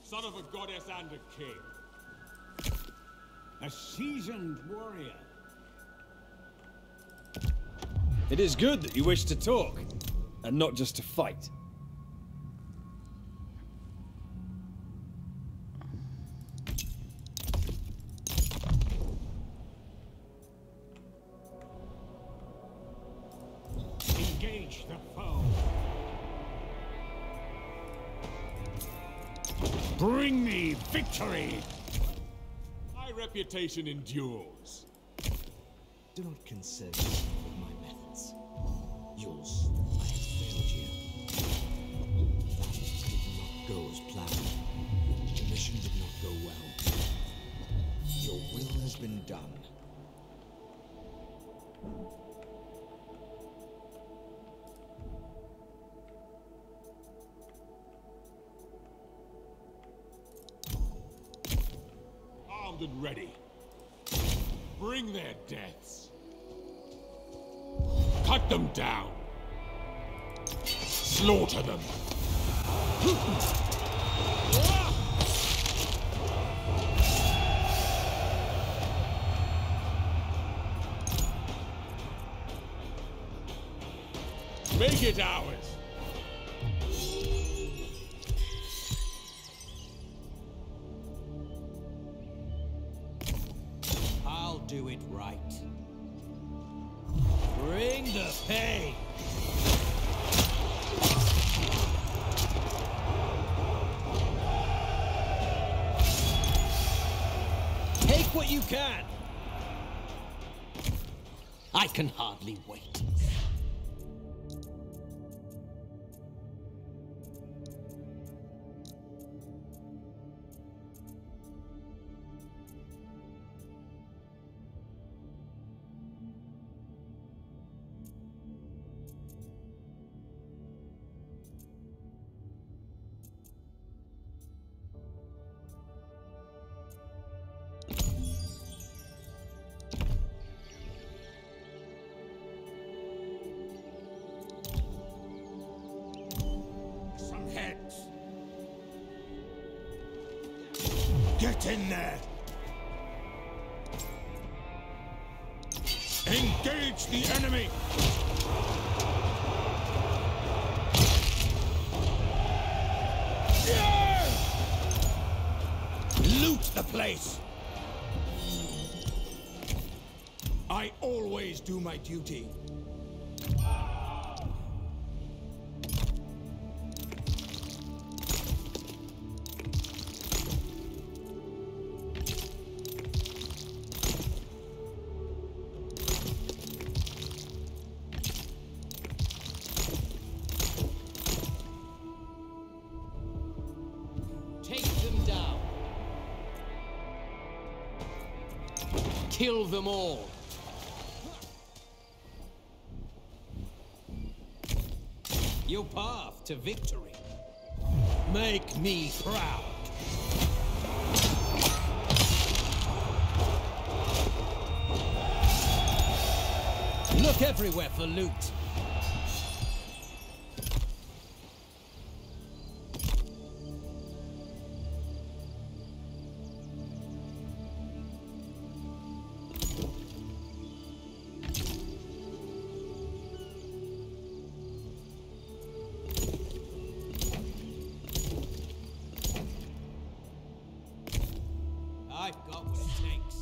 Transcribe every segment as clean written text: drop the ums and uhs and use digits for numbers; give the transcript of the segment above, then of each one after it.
son of a goddess and a king. A seasoned warrior. It is good that you wish to talk, and not just to fight. Engage the foe. Bring me victory! My reputation endures. Do not concern yourself with my methods. Yours, I have failed you. That did not go as planned. The mission did not go well. Your will has been done. Armed and ready. Bring their deaths. Cut them down. Slaughter them. Make it ours. I'll do it right. Bring the pain! Take what you can! I can hardly wait. Get in there! Engage the enemy! Yeah! Loot the place! I always do my duty. Kill them all. Your path to victory. Make me proud. Look everywhere for loot. I've got what it takes.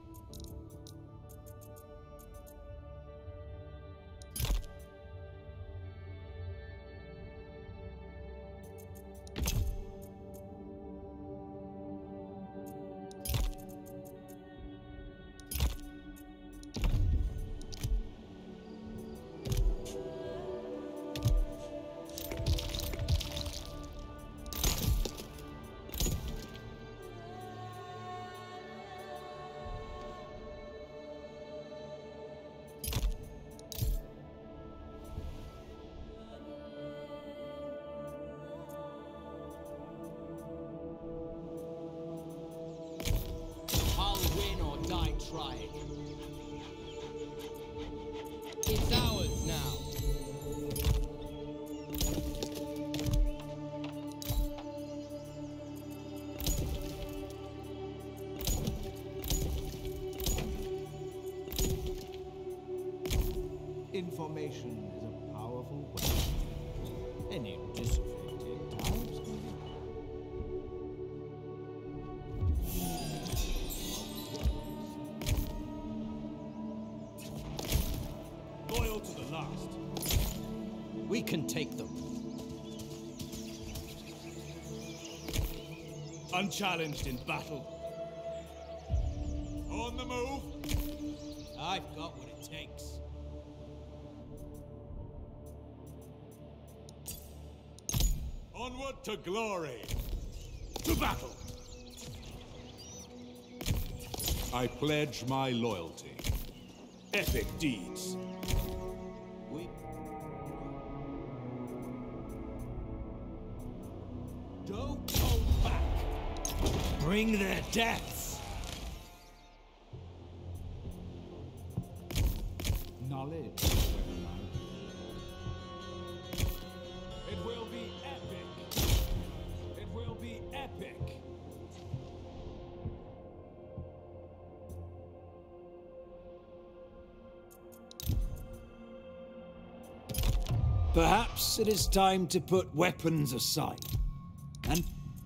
Trying. It's ours now. formation is a powerful weapon. Any disaffected types can be. Loyal to the last. We can take them. Unchallenged in battle. On the move! I've got what it takes. Onward to glory! To battle! I pledge my loyalty. Epic deeds. We... Don't hold back. Bring their deaths. Knowledge. It will be epic. It will be epic. Perhaps it is time to put weapons aside. And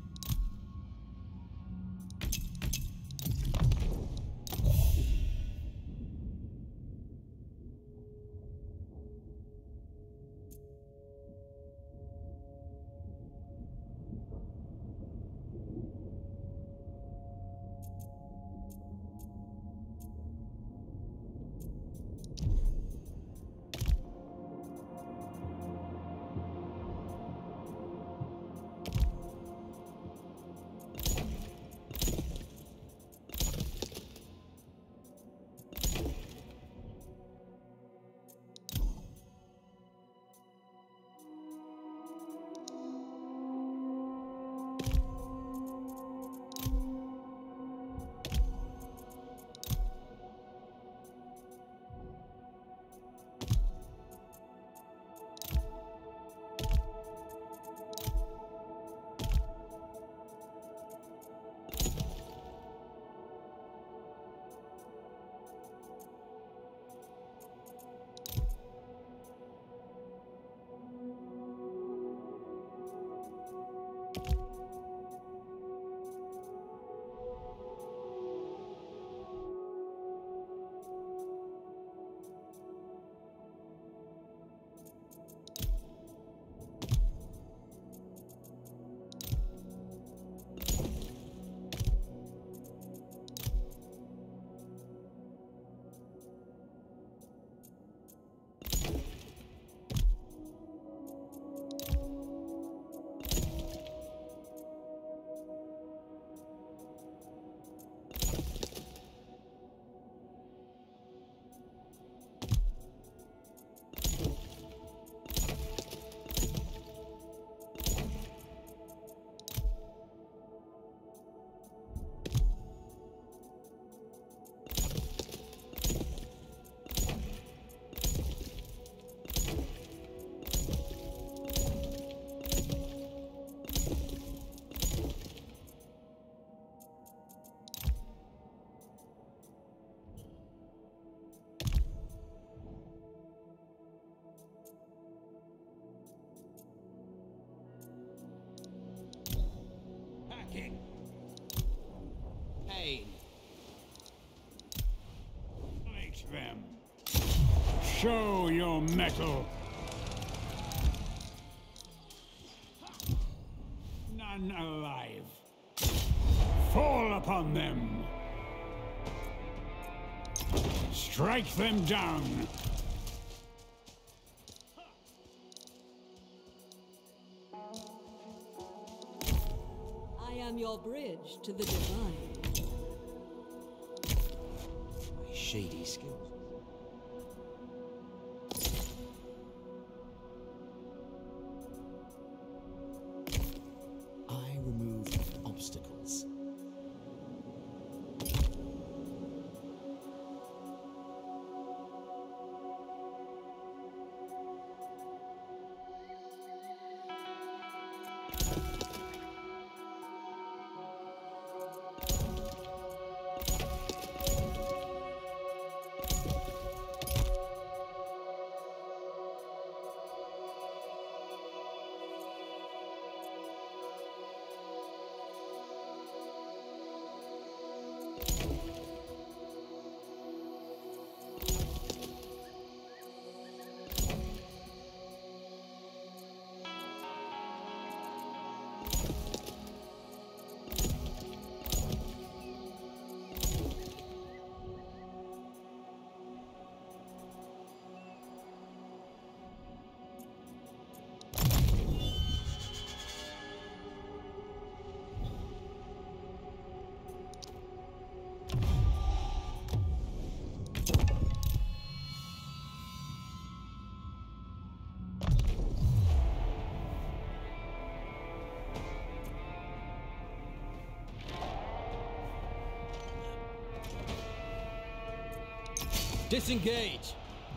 Pain. Fight them. Show your mettle. None alive. Fall upon them. Strike them down. I am your bridge to the divine. My shady skills. I remove obstacles. Disengage!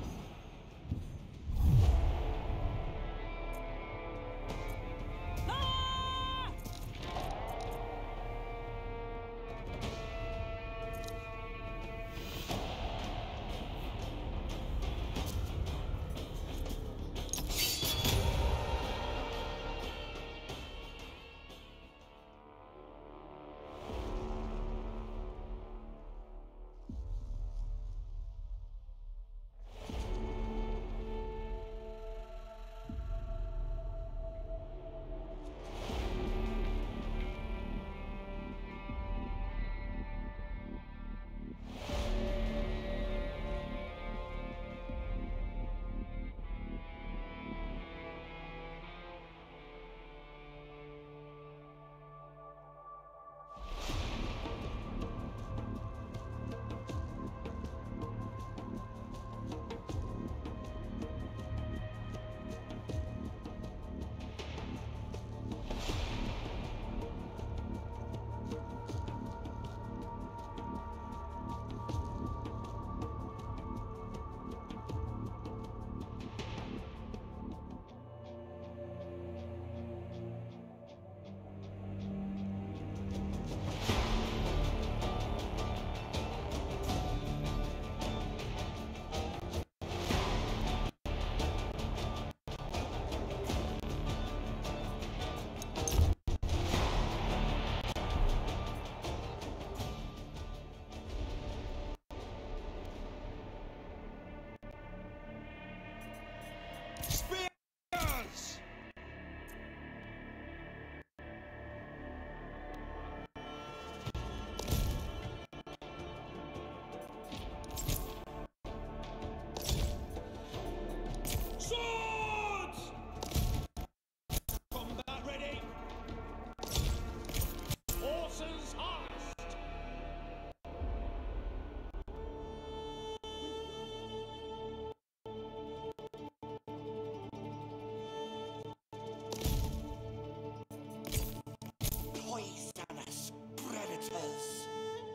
Spears! Swords! Combat ready! Horses harnessed! Poisonous predators!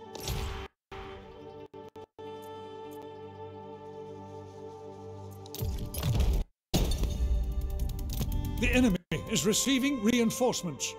The enemy is receiving reinforcements.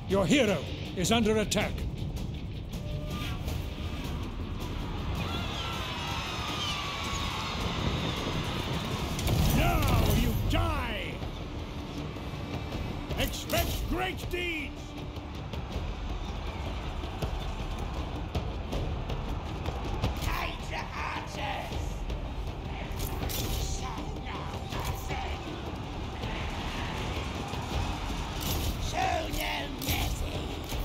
Your hero is under attack. Now you die! Expect great deeds! Hydra archers! Show no mercy! Show no mercy!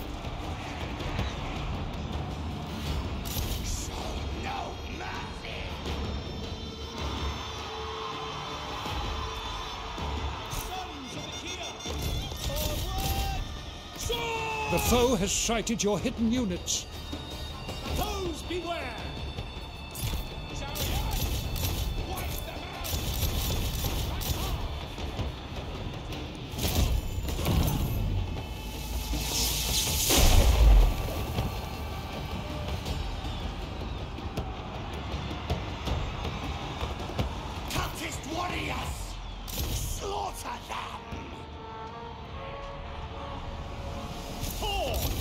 Show no mercy! Sons of Achilles! Forward! Sword! The foe has sighted your hidden units. Foes beware! Chariot! Wipe them out! Right on! Cultist warriors! Slaughter them! Force!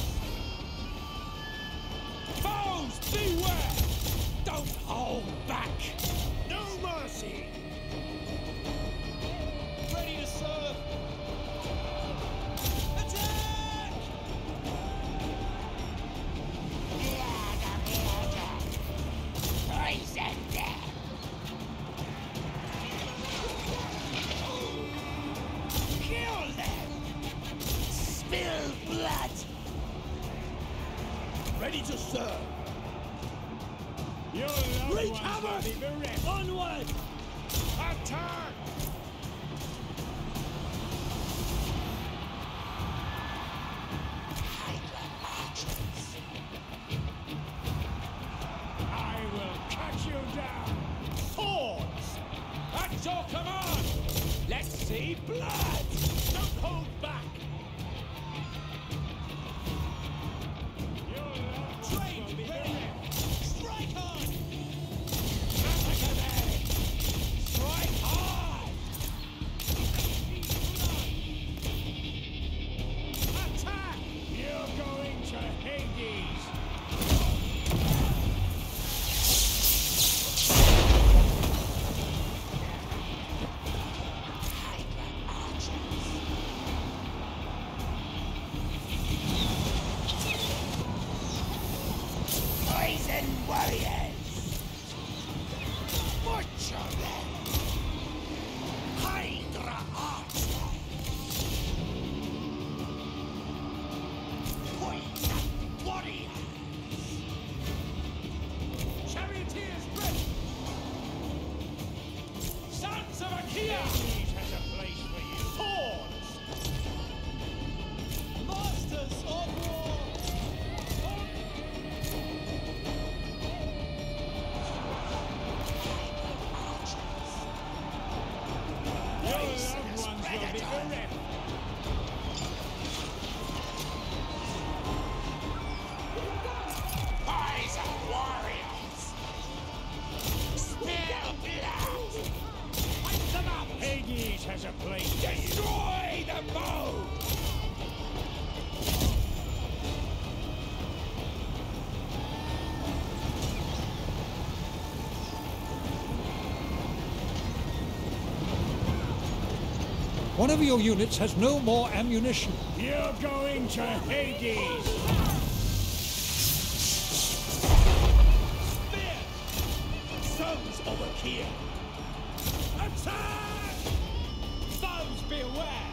Foes, beware! Don't hold back! No mercy! Ready to serve! Attack! Poison them! Kill them! Spill blood! Ready to serve! Your loved Wreak ones havoc! will be bereft. Onward! Attack! Hydra archers! I will cut you down! Swords! At your command! Let's see blood! Don't hold back! Your loved ones will be bereft. Strike on! Massacre them! Strike hard! Attack! You're going to Hades! Hydra archers! Poison warriors! Butcher them! Hydra archers! Poison warriors! Charioteers ready! Sons of Achilles! Achilles has a place for you! Swords! Masters of war! Your loved ones will be bereft. Poison warriors! Spill blood! Wipe them up! Hades has a place. Destroy the bow! One of your units has no more ammunition. You're going to Hades! Spear! Sons of Achilles! Attack! Foes beware!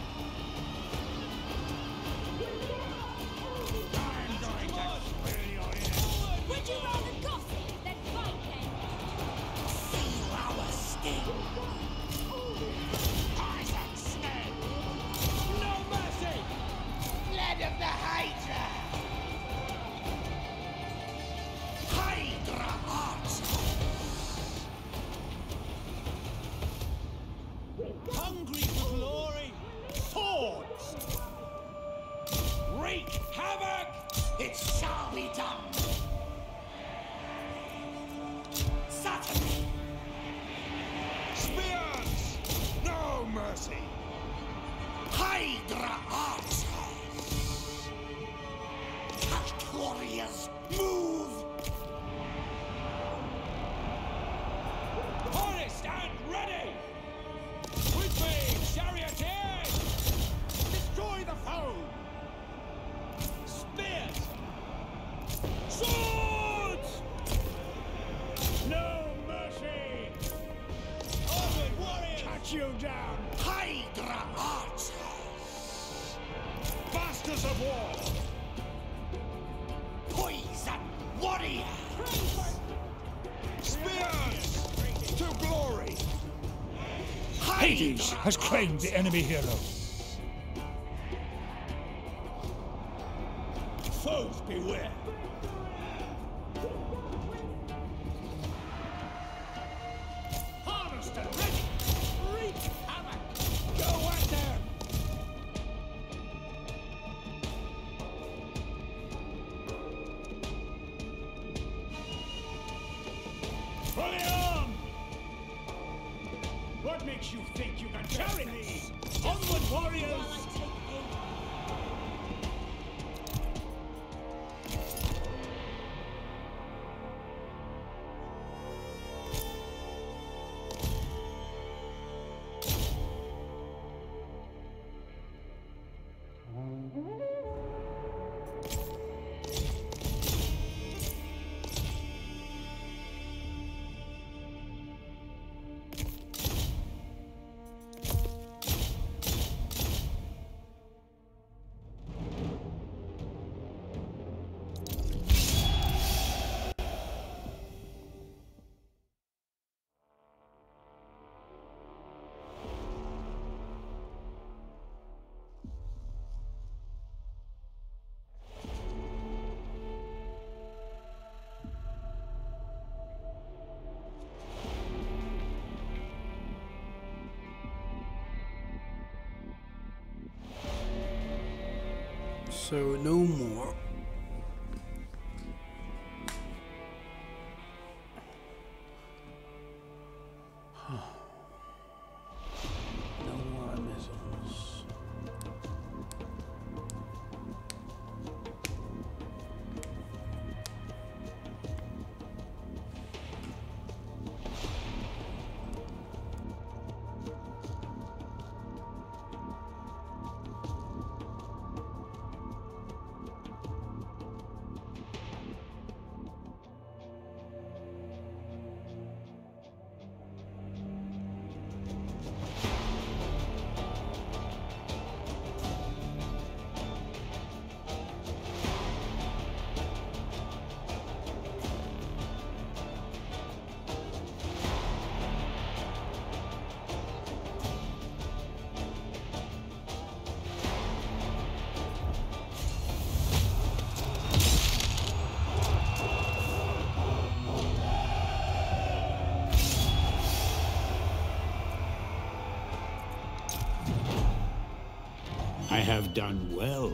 I'm going to spill your ears! Would you rather gossip than fight then? Feel our sting! Poison snake! No mercy! Blood of the Hydra! Hydra archers! Hungry for glory! Swords! Wreak havoc! It shall be done! Certainly! Spears! No mercy! Hydra archers! impulsive war. Poison warrior. Spears to glory. Hades has claimed the enemy hero. Foes beware. Harvester ready. Wreak havoc. Go at them. Fully armed. What makes you think you can carry me? Onward, warriors. So no more. No more missiles. I have done well.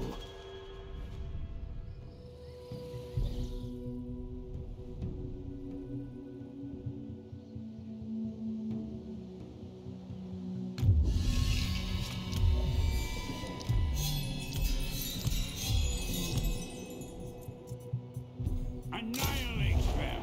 Annihilate them.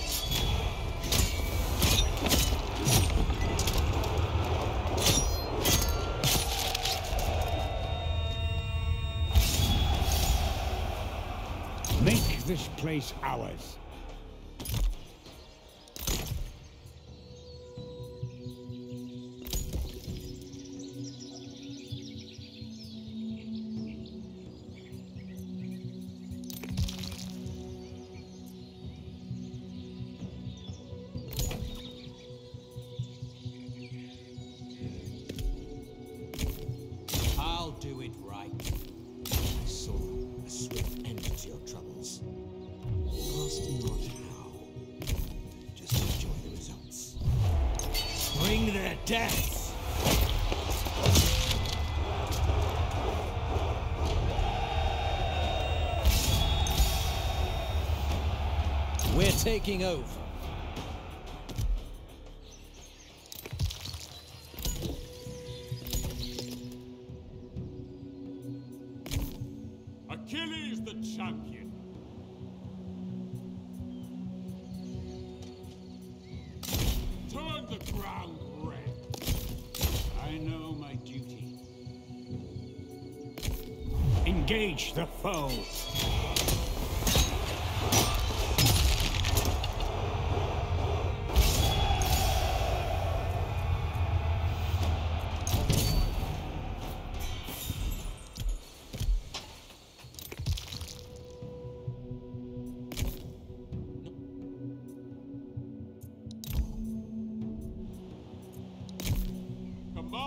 Make this place ours. I'll do it right. I saw a swift end to your troubles. Ask me not how. Just enjoy the results. Bring their deaths. We're taking over. Achilles the champion. Turn the ground red. I know my duty. Engage the foe.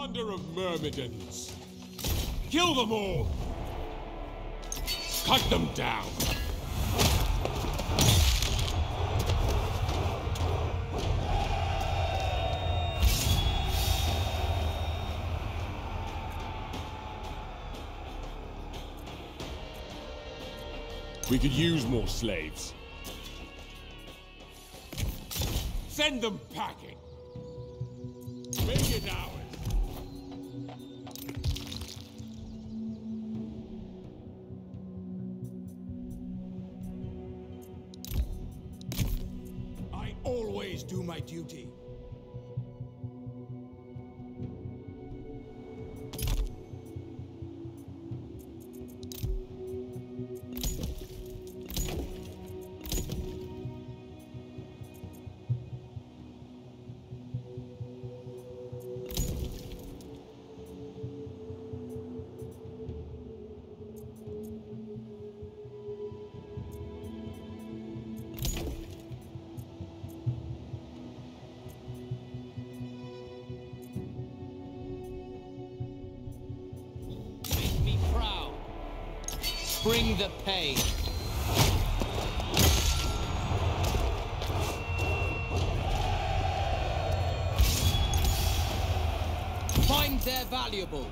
commander of Myrmidons. Kill them all! Cut them down! We could use more slaves. Send them packing! Make it ours! I always do my duty. Bring the pain. Find their valuables.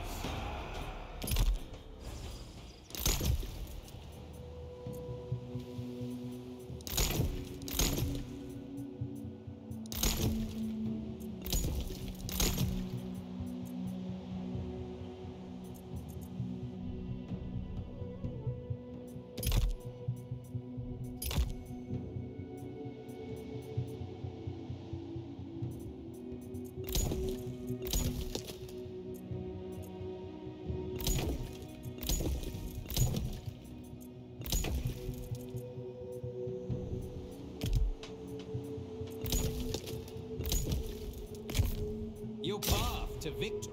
Your path to victory.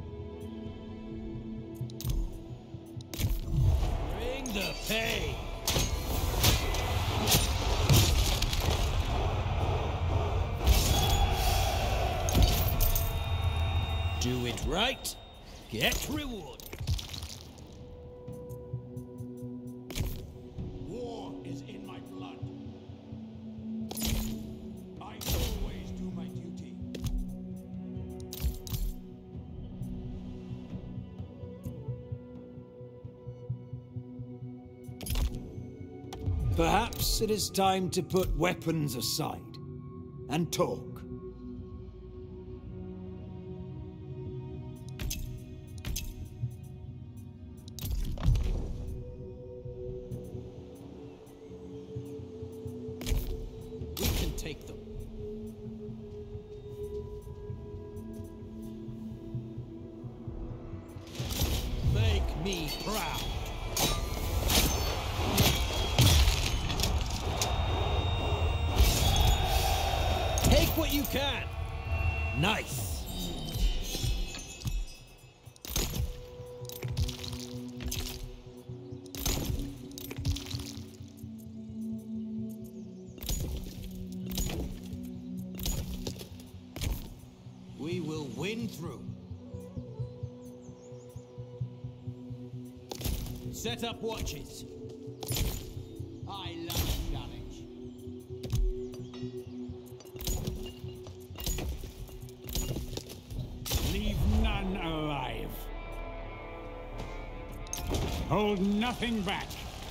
Bring the pain. Do it right, get rewarded. War is in my blood. I always do my duty. Perhaps it is time to put weapons aside and talk. We can take them. Make me proud. Take what you can. Nice. We will win through. Set up watches. I love a challenge. Leave none alive. Hold nothing back.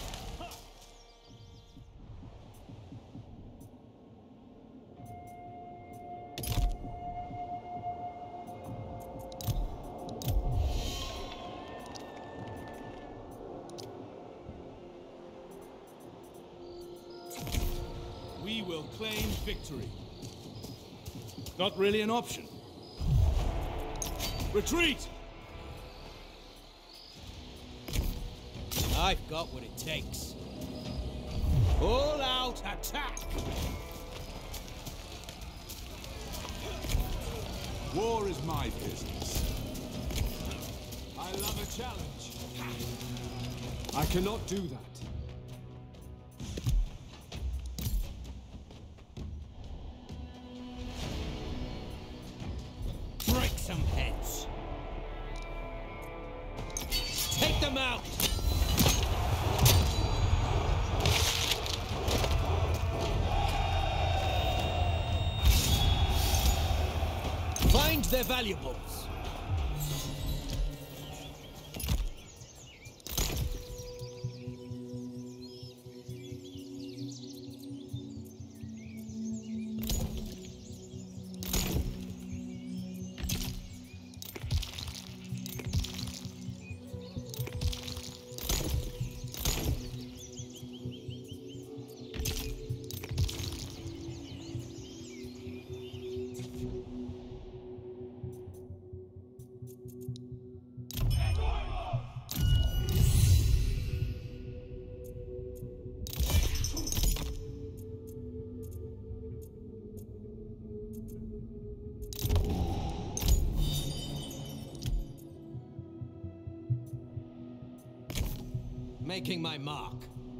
We will claim victory. Not really an option. Retreat! I've got what it takes. All out attack! War is my business. I love a challenge. I cannot do that. Break some heads. them out! Find their valuables! Making my mark.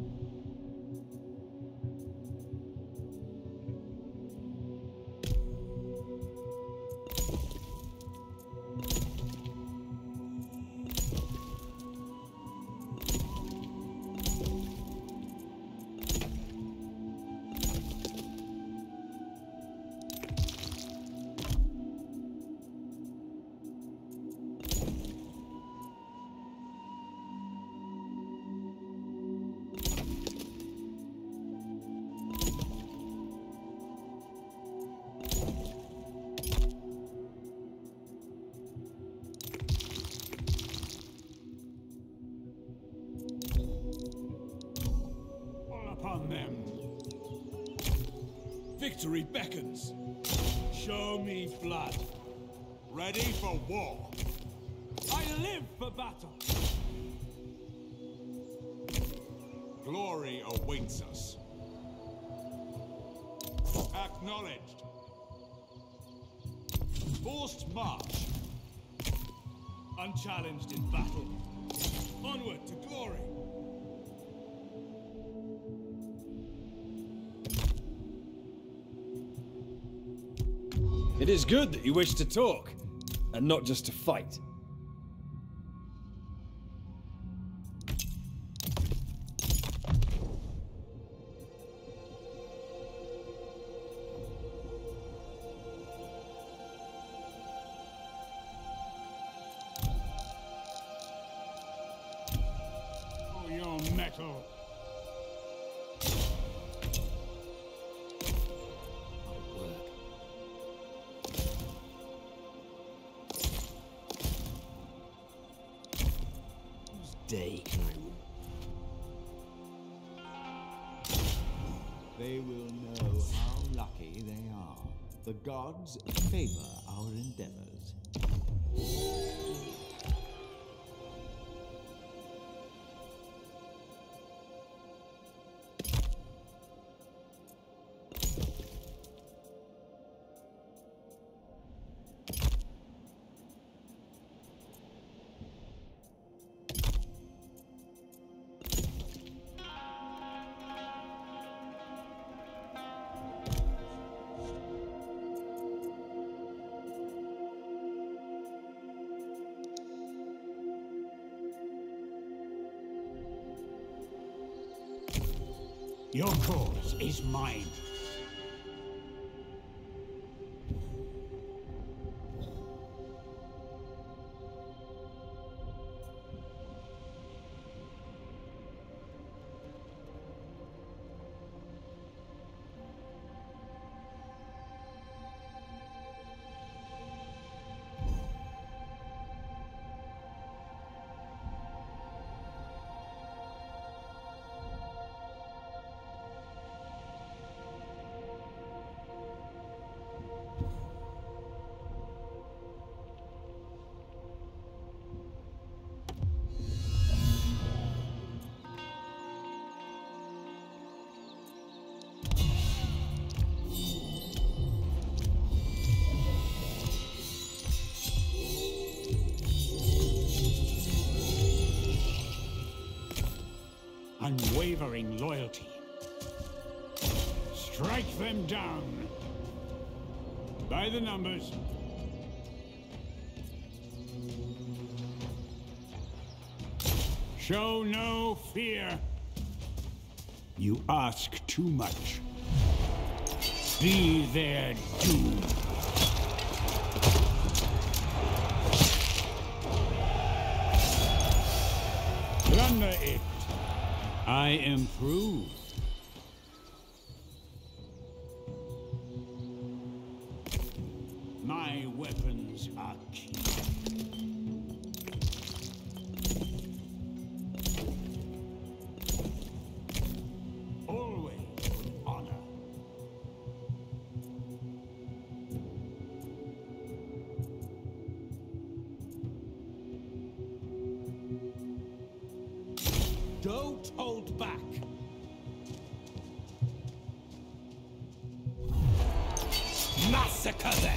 Upon them. Victory beckons. Show me blood. Ready for war. I live for battle. Glory awaits us. Acknowledged. Forced march. Unchallenged in battle. Onward to glory. It is good that you wish to talk, and not just to fight. Oh, your metal. Day can I rule? They will know how lucky they are. The gods favor our endeavors. Your cause is mine. Unwavering loyalty. Strike them down. By the numbers. Show no fear. You ask too much. Be their doom. Plunder it. I improve. My weapons are key. Always with honor. Don't hold back. Massacre them!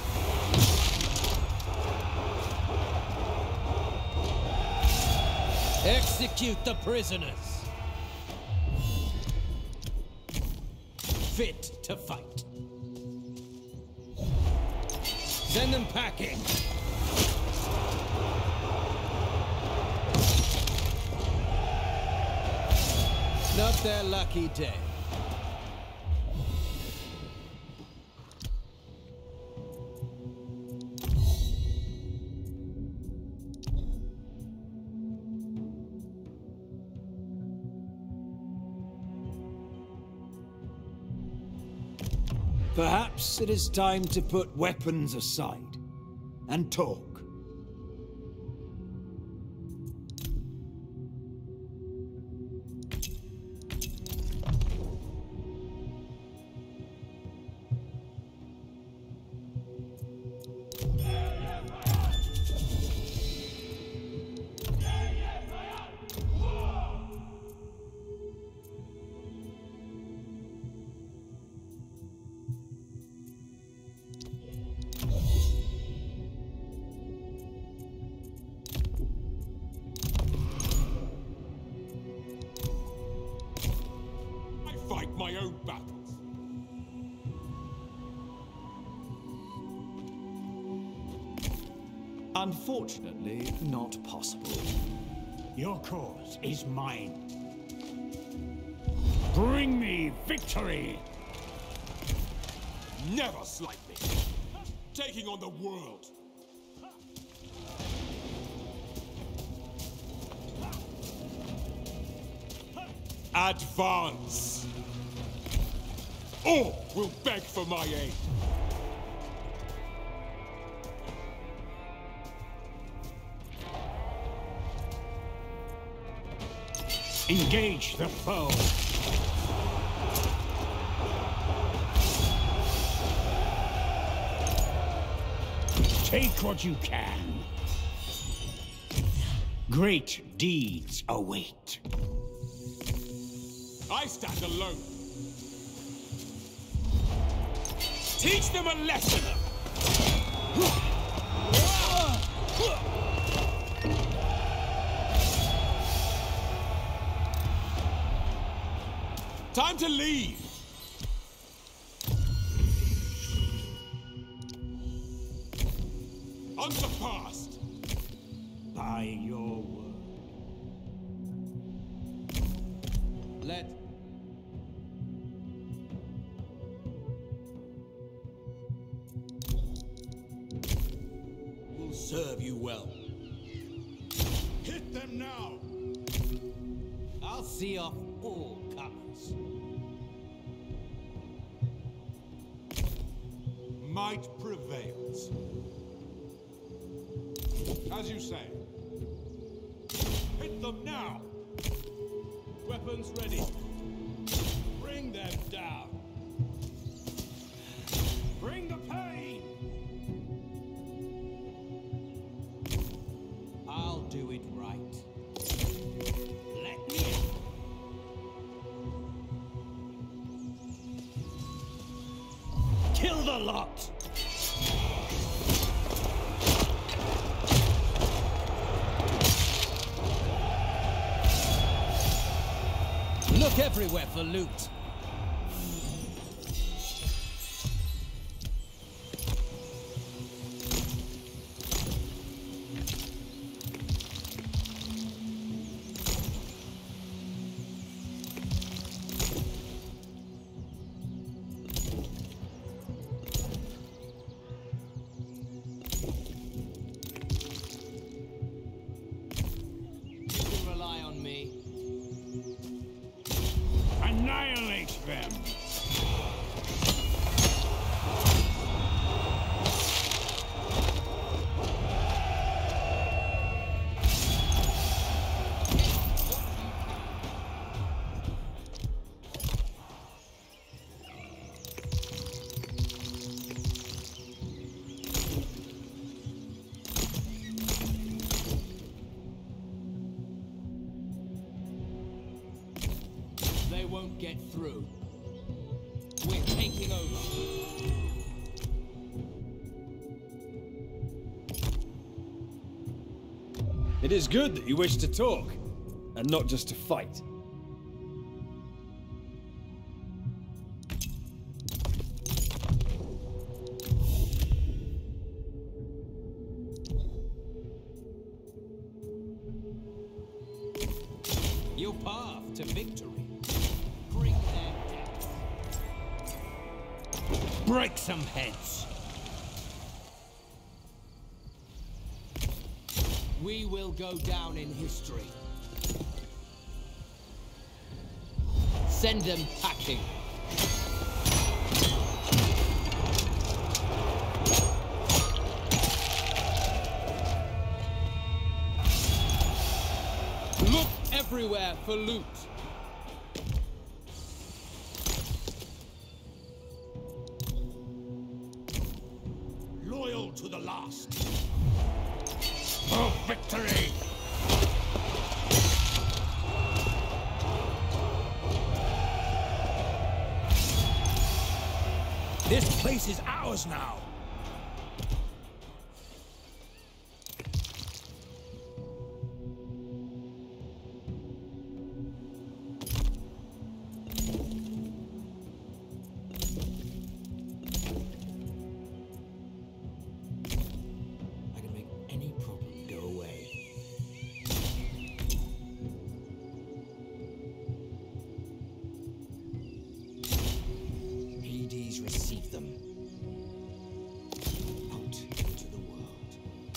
Execute the prisoners. Fit to fight. Send them packing. Not their lucky day. Perhaps it is time to put weapons aside and talk. Fight my own battles. Unfortunately, not possible. Your cause is mine. Bring me victory! Never slight me. Taking on the world. Advance. All will beg for my aid. Engage the foe! Take what you can. Great deeds await. I stand alone. Teach them a lesson. Time to leave. Unsurpassed. By your word. Let will serve you well. Hit them now. I'll see off all comers. Might prevails. As you say. Hit them now. Weapons ready. Bring them down. Bring the pain. I'll do it right. Let me in. Kill the lot! Look everywhere for loot. me. Annihilate them! They won't get through. We're taking over. It is good that you wish to talk, and not just to fight. Your path to victory. Bring their death. Break some heads! We will go down in history. Send them packing. Look everywhere for loot. Loyal to the last! For victory! This place is ours now! I can make any problem go away. Hades receive them. Out into the world.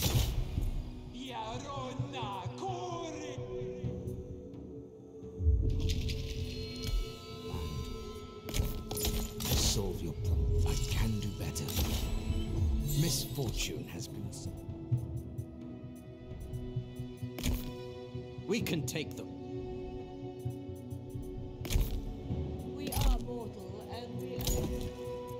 I solve your problem. I can do better. Misfortune has been. We can take them. We are mortal and we are.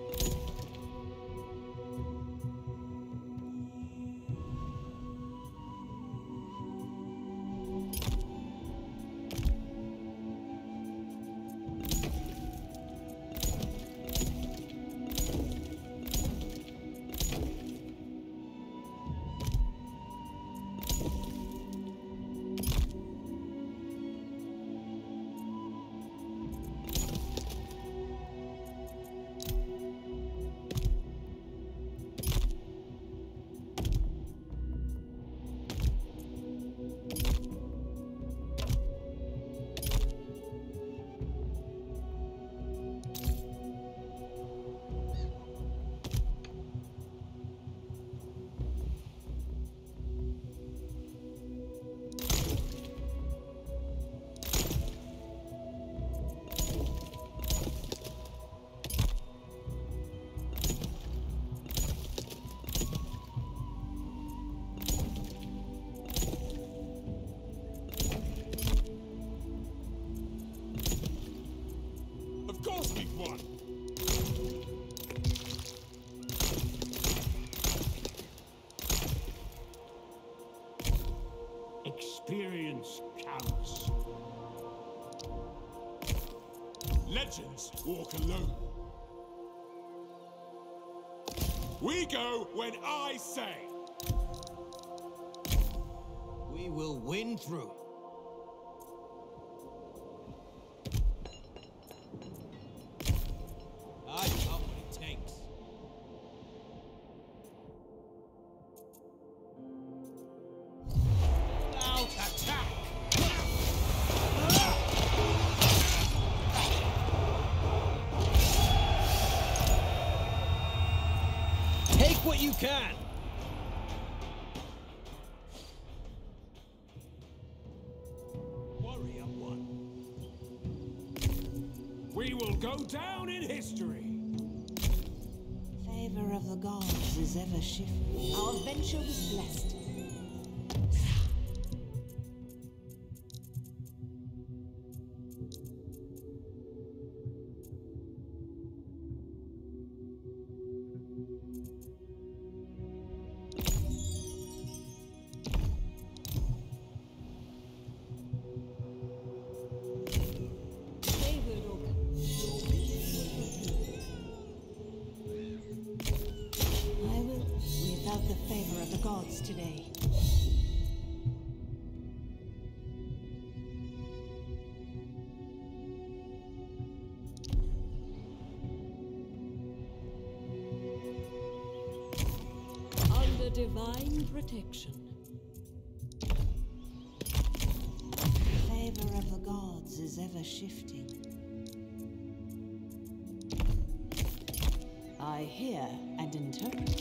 Of course we've won! Experience counts. Legends walk alone. We go when I say. We will win through. I've got what it takes. Out attack! Take what you can! We will go down in history. Favor of the gods is ever shifting. Our venture was blessed. Today. Under divine protection. Favor of the gods is ever shifting. I hear and interpret.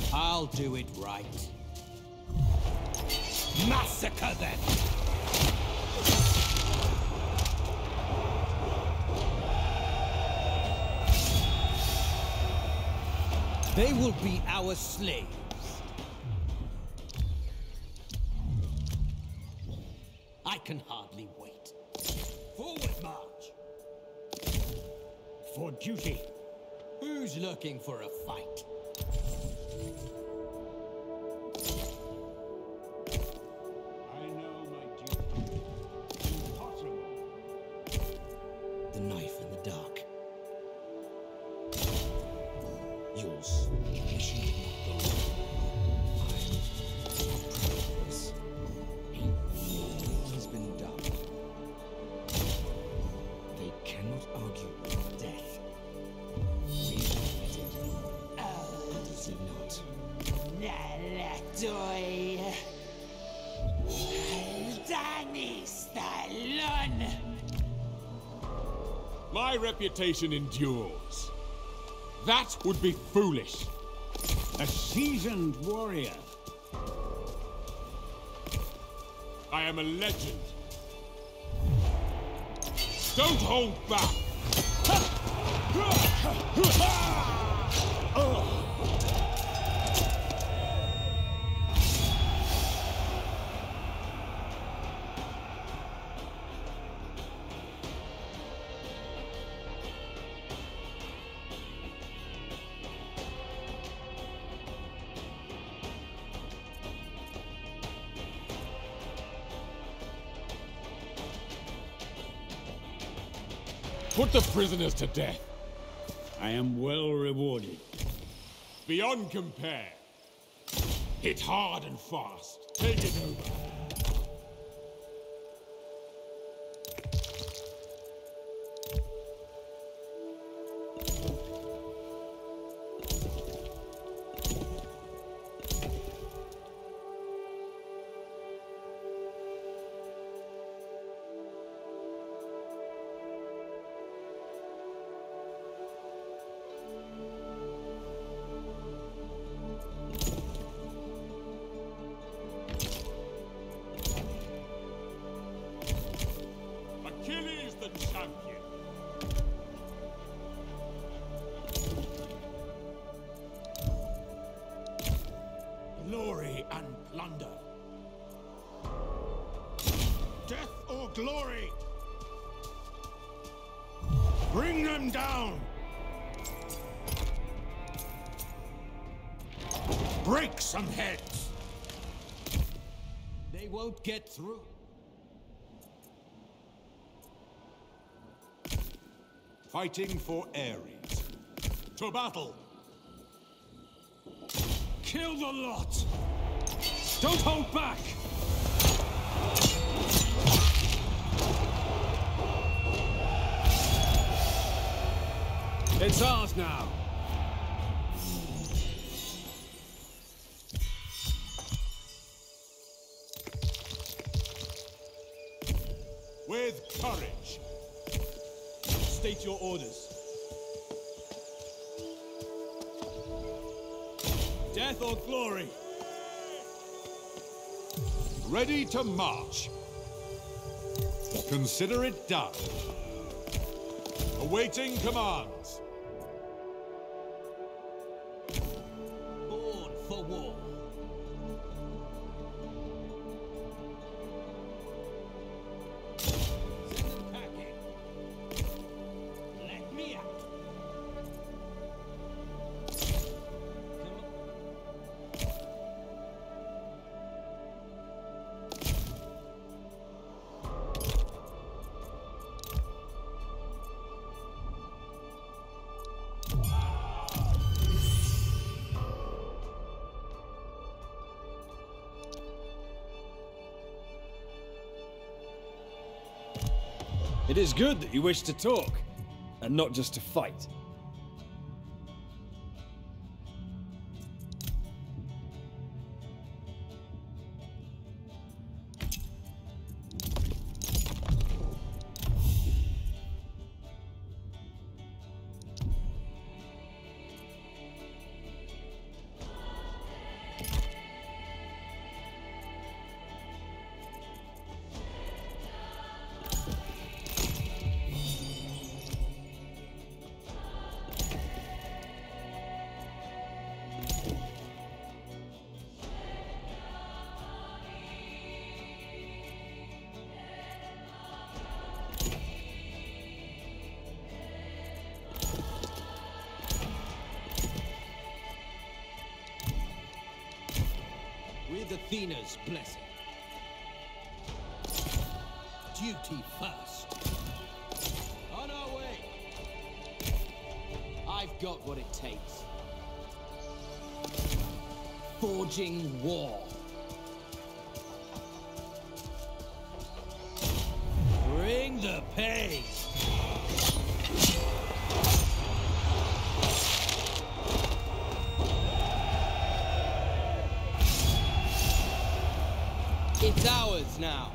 I'll do it right. Massacre them! They will be our slaves. I can hardly wait. Forward march! For duty. Who's looking for a fight? I know my duty. Impossible. The knife in the dark. Yours. The mission did not go well. I'm not proud of this. More has been done. They cannot argue with death. We admit it. Does he not? Nalatoi. Danis Talon. My reputation endures. That would be foolish. A seasoned warrior. I am a legend. Don't hold back! Put the prisoners to death. I am well rewarded. Beyond compare. Hit hard and fast. Take it over. Achilles the champion. Glory and plunder. Death or glory. Bring them down. Break some heads. They won't get through. Fighting for Ares. To battle! Kill the lot. Don't hold back. It's ours now. With courage. State your orders. Death or glory? Ready to march. Consider it done. Awaiting commands. Born for war. Send them packing. Let me out. It is good that you wish to talk, and not just to fight. Athena's blessing. Duty first. On our way. I've got what it takes. Forging war. Bring the pain. It's ours now.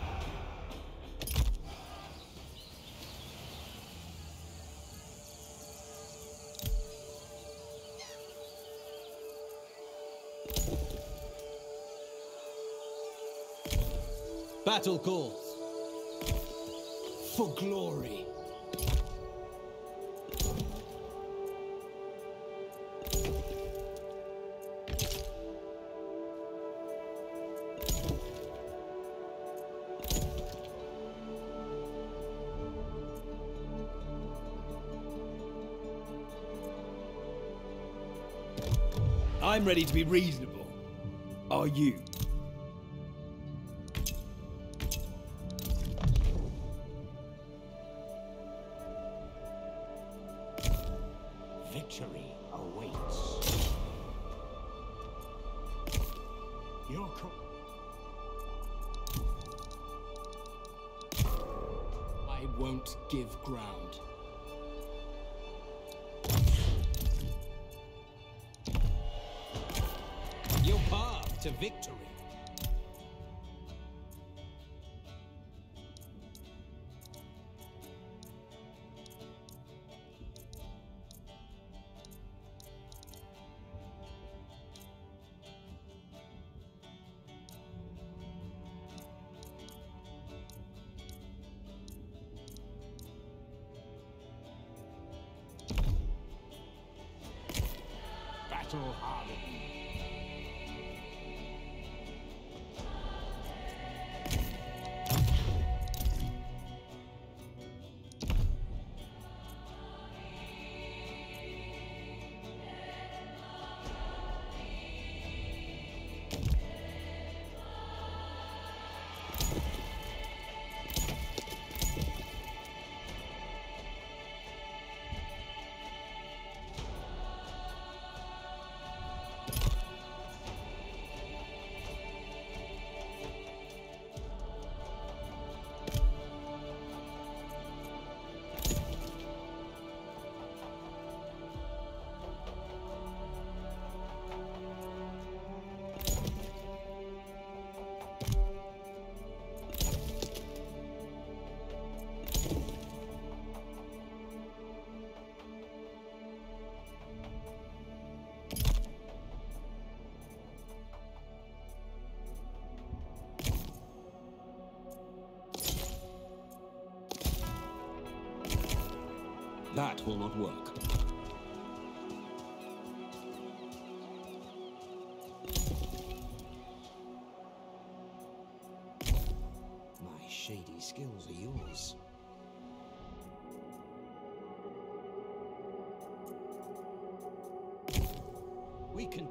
Battle calls. For glory. I'm ready to be reasonable. Are you? Victory awaits. Your I won't give ground. Your path to victory. battle hardened. That will not work. My shady skills are yours. We can...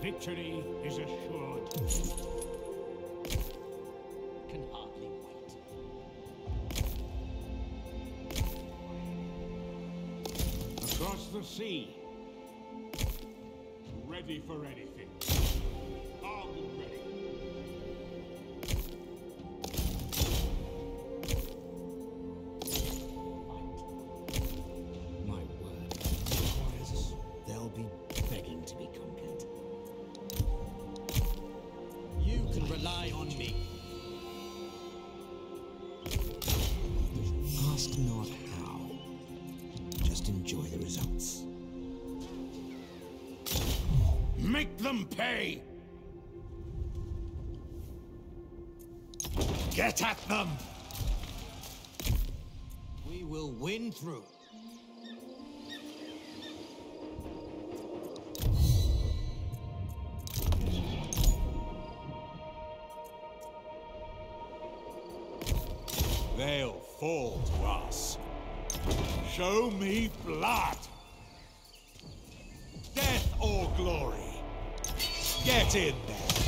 Victory is assured. Can hardly wait. Across the sea. Ready for anything. Armed and ready. My word requires they'll be begging to be conquered. You can rely on me. Ask not how. Just enjoy the results. Make them pay! Get at them! We will win through. They'll fall to us. Show me blood! Death or glory? Get in there!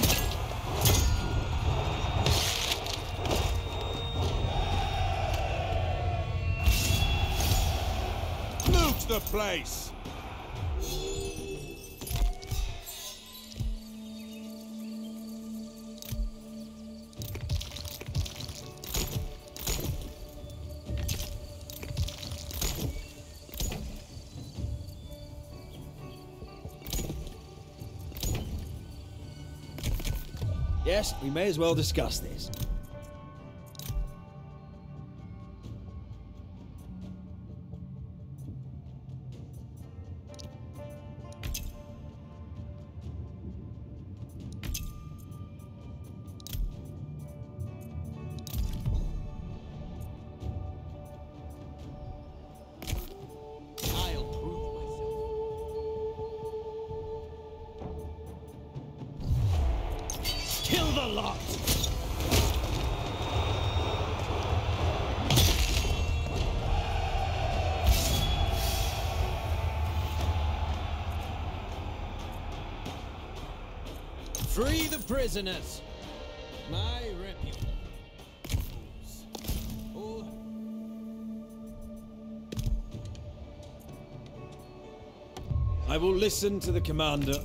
Loot the place! Yes, we may as well discuss this. I'll prove myself. Kill the lot! Free the prisoners. My reputation. Oh. I will listen to the commander.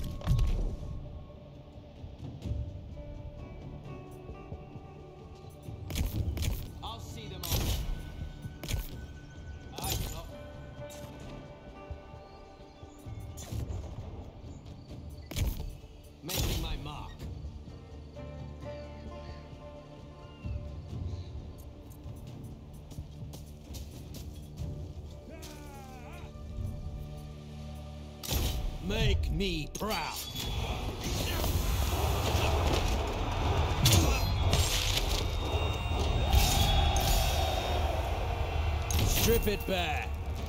I'll see them all. I know. Making my mark. Make me proud. Strip it back.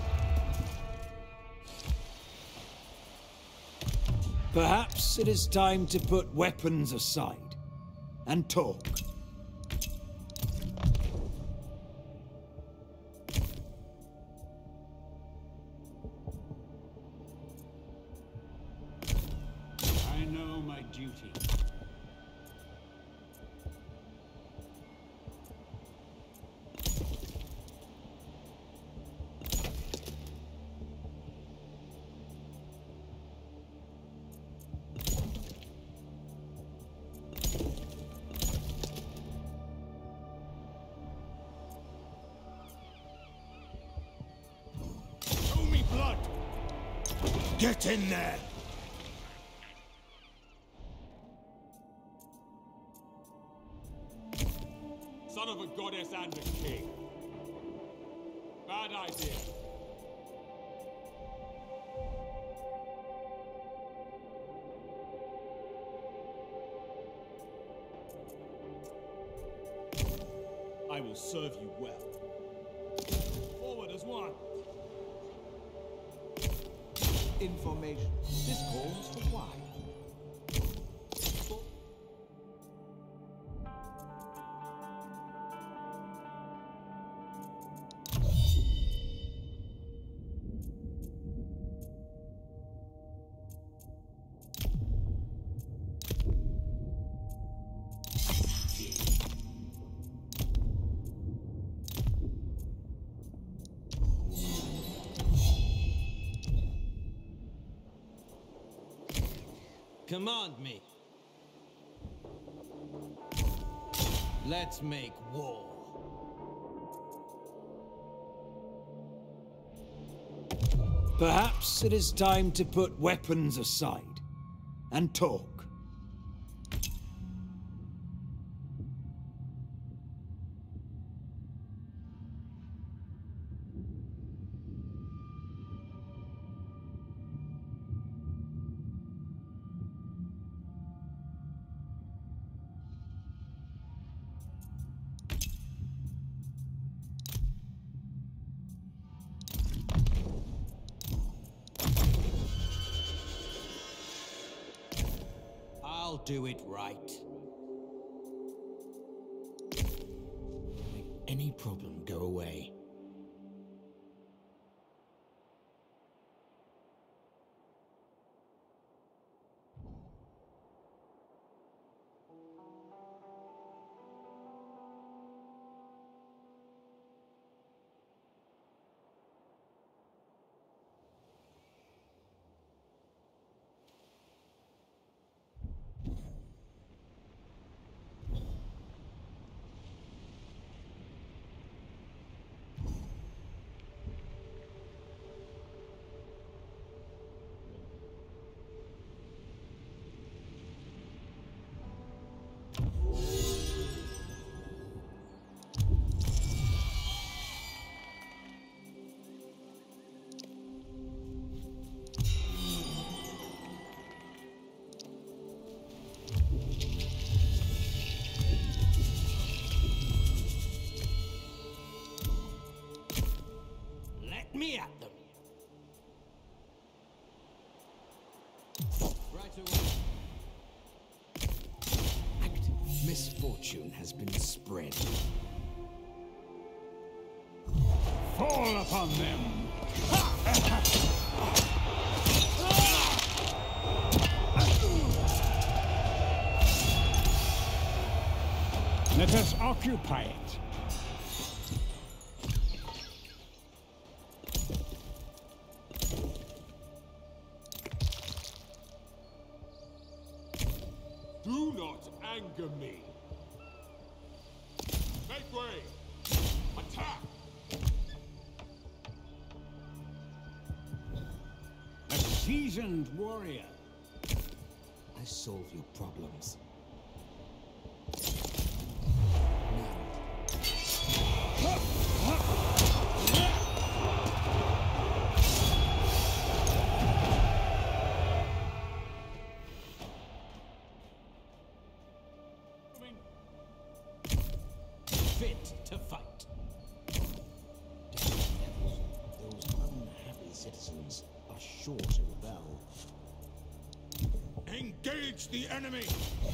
Perhaps it is time to put weapons aside and talk. I know my duty. Show me blood! Get in there! Son of a goddess and a king. Bad idea. I will serve you well. Forward as one. Information. This calls for why. Command me. Let's make war. Perhaps it is time to put weapons aside and talk. I'll do it right. Make any problem go away. Me at them. Right away. Misfortune has been spread. Fall upon them! Let us occupy it. Do not anger me. Make way. Attack. A seasoned warrior. I solve your problems. Fit to fight. Those unhappy citizens are sure to rebel. Engage the enemy!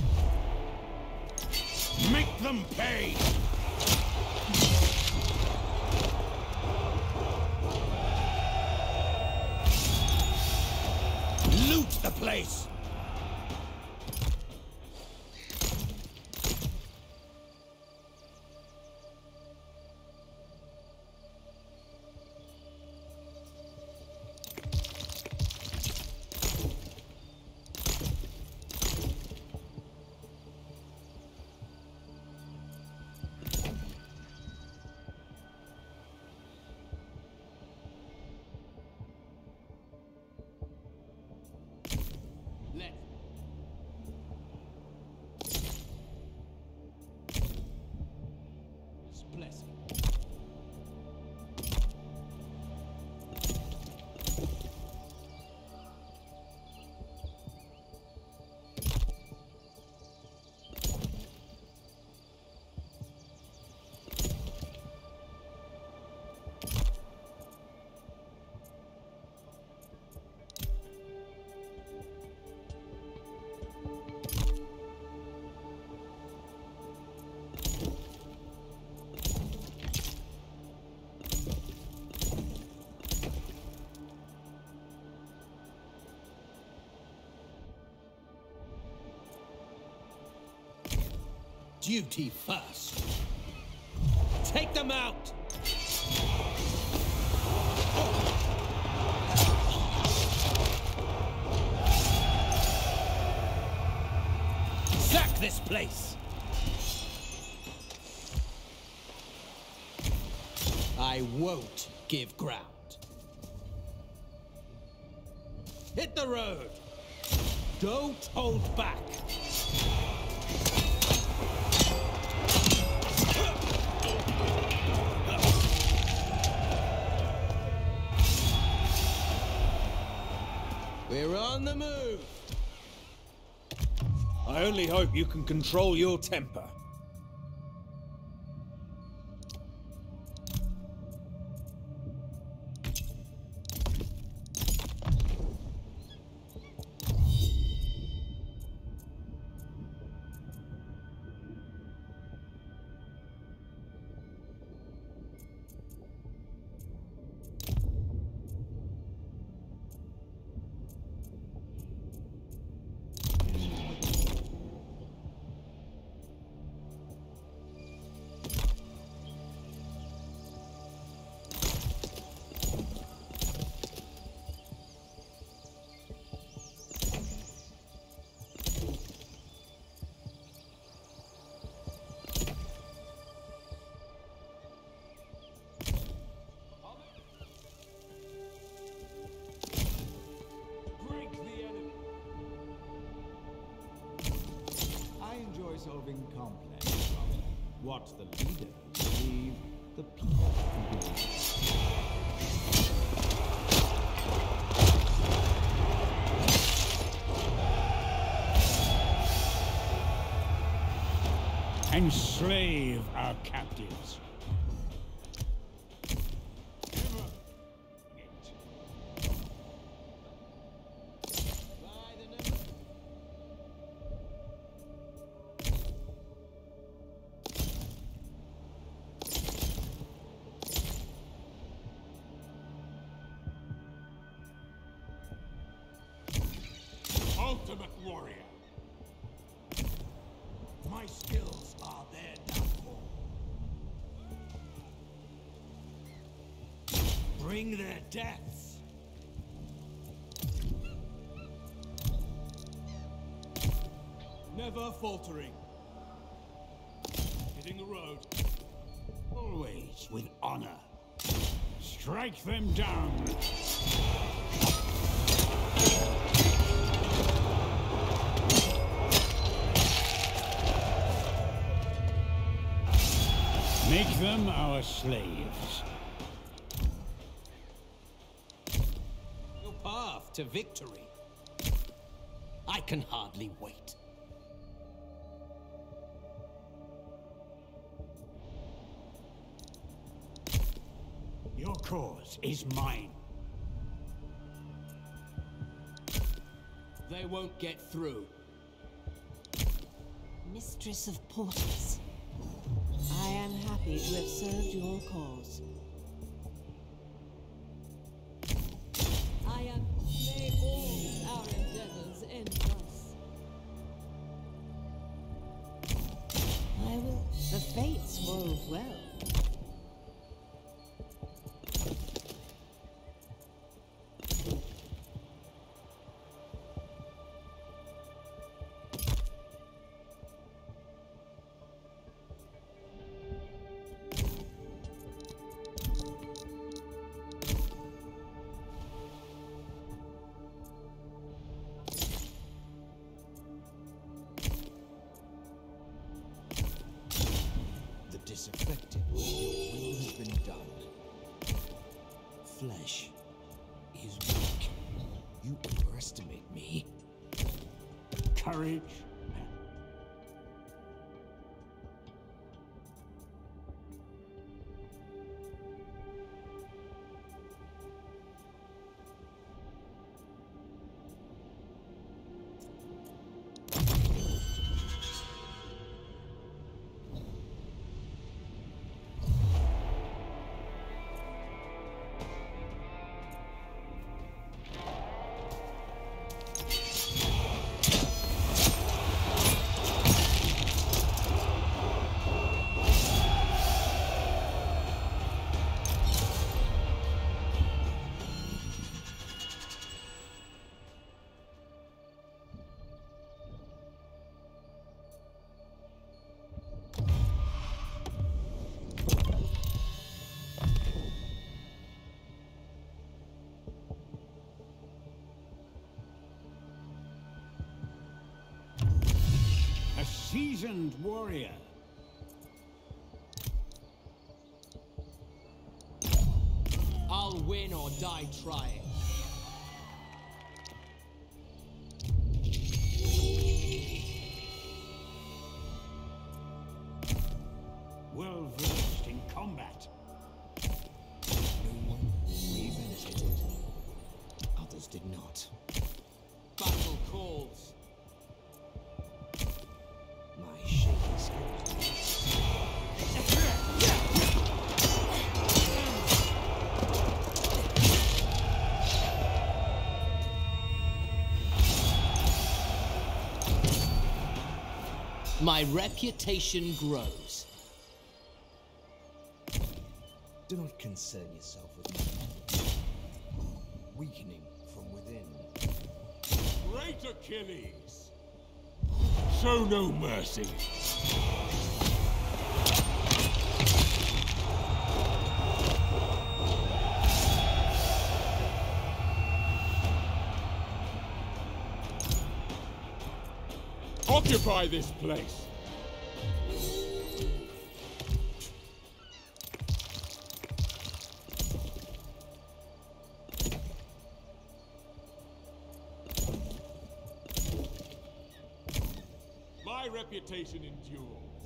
Make them pay! Loot the place! Blessing. Duty first. Take them out! this place! I won't give ground. Hit the road! Don't hold back! We're on the move! I only hope you can control your temper. Solving complex problems. What the leader believe, the people believe. Enslave our captives. Ultimate warrior. My skills are their downfall. Bring their deaths. Never faltering. Hitting the road. Always with honor. Strike them down. Make them our slaves. Your path to victory. I can hardly wait. Your cause is mine. They won't get through. Mistress of Portals, I am happy to have served your cause. I am. May all our endeavors end thus. I will. The fates wove well. Disaffected, your will has been done. Flesh is weak. You overestimate me. Courage. seasoned warrior. I'll win or die trying. Well versed in combat. No one really benefited. Others did not. Battle calls. My shaky skills. My reputation grows. Do not concern yourself with me. Weakening from within. Great Achilles! Show no mercy. Occupy this place! My reputation endures.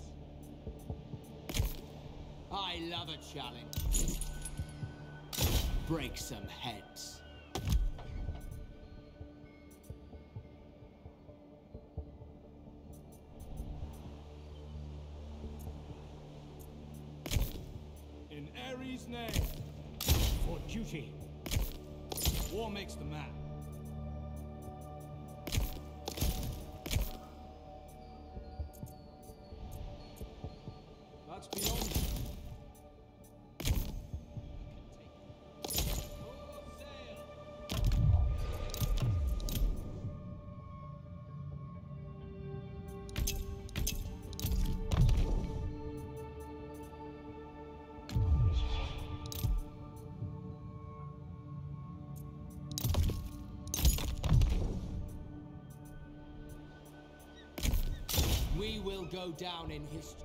I love a challenge. Break some heads. In Ares' name. For duty. War makes the man. That's beyond. We will go down in history.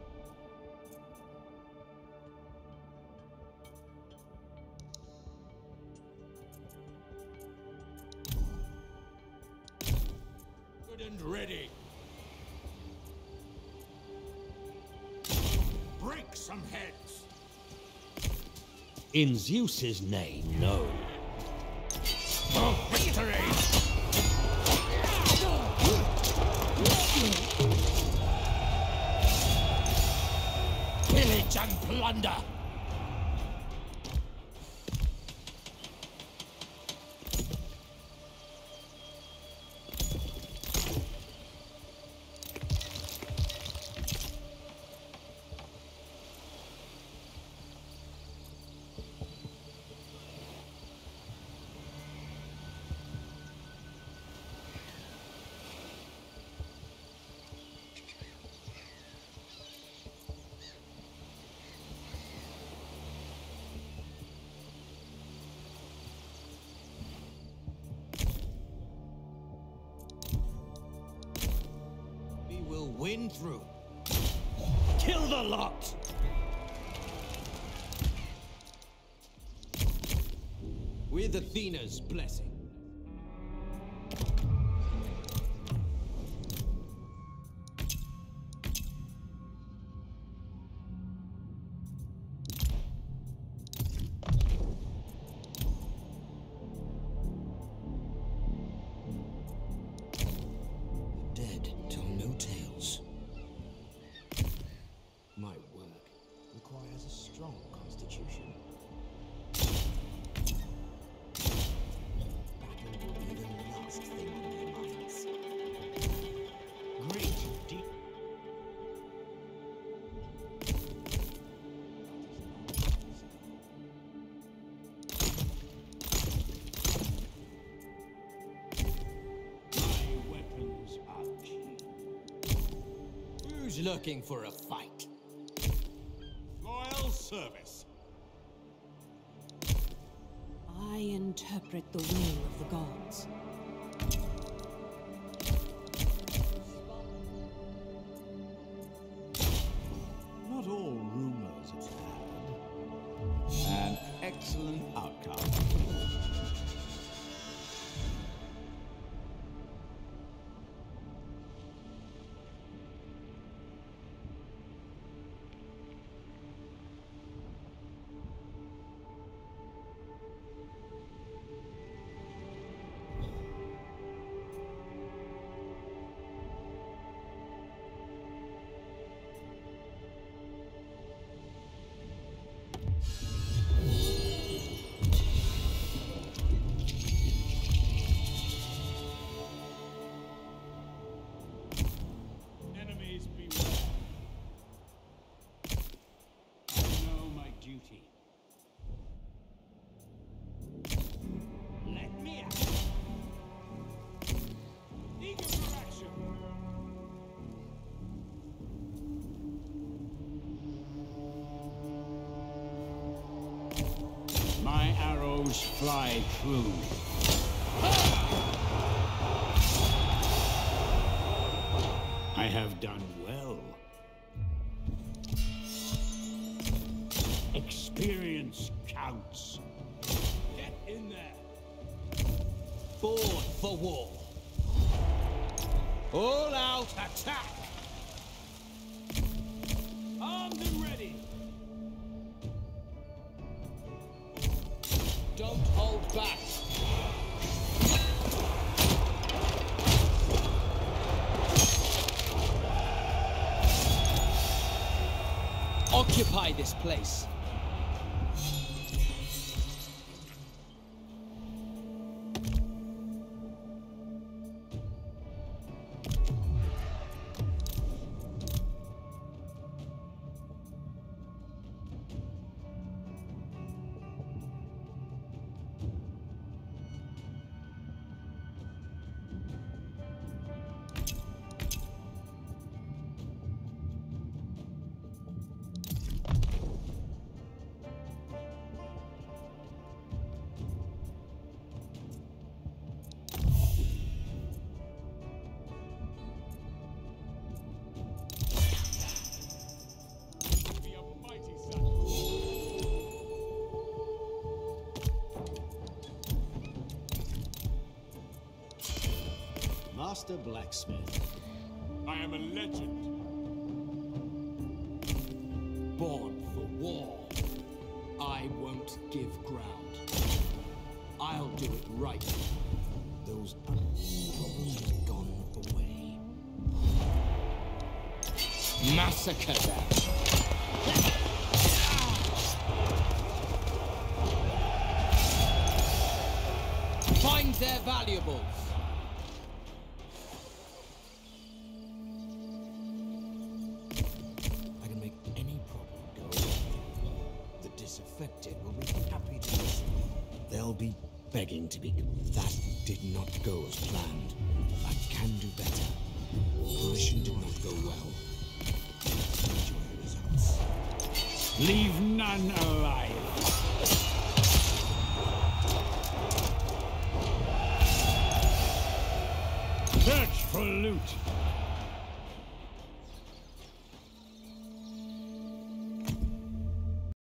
Good and ready. Break some heads. In Zeus's name, no. For victory! Pillage and plunder! We'll win through. Kill the lot! With Athena's blessing. Dead tell no tales. My work requires a strong constitution. Battle will be the last thing on their minds. Great deep. My weapons are cheap. Who's looking for a fight? Loyal service. I interpret the will of the gods. arrows fly true. I have done well. Experience counts. Get in there. Board for war. All out attack. Armed and ready. Don't hold back. Occupy this place. Master Blacksmith. I am a legend. Born for war. I won't give ground. I'll do it right. Those problems have gone away. Massacre them. Find their valuables. I can make any problem go away. The disaffected will be happy to listen. They'll be begging to be. That did not go as planned. I can do better. Operation did not go well. Enjoy the results. Leave none alive. Search for loot.